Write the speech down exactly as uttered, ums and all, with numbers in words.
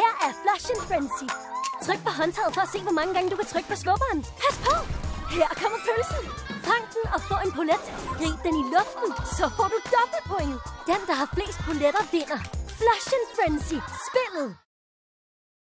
her er Flash and Frenzy. Tryk på håndtaget for at se, hvor mange gange du kan trykke på svupperen. Pas på! Her kommer pølsen. Fang den og få en polet. Grib den i luften, så får du dobbelt point. Den, der har flest poletter, vinder. Flash and Frenzy. Spillet.